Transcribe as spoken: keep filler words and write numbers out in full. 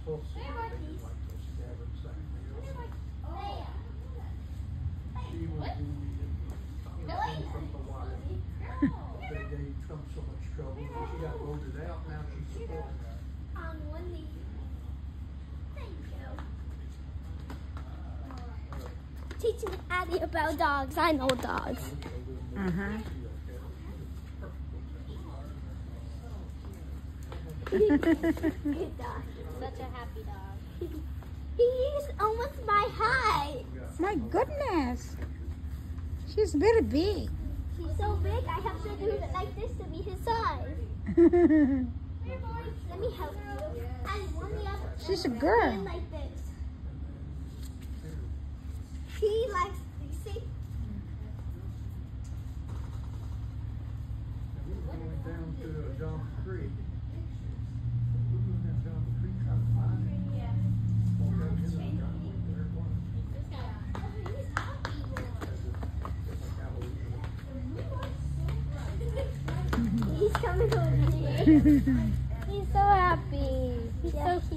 Well, see, like those scabbard things. She was in the thing from Hawaii. They gave Trump so much trouble. She got voted out. Now she's supporting that. On one knee. Thank you. Teaching Addie about dogs. I know dogs. Uh-huh. Good dog. Such a happy dog. He's almost my height. My goodness. She's very big. He's so big, I have to do it like this to be his size. Let me help you. And one the other. She's a girl. Hand like this. He likes, you see? We were going down to uh, John Creek. We were down John Creek trying to find him. Yeah. Well, that is a guy over there, one. He's happy. He's coming over here. He's so happy. He's so cute.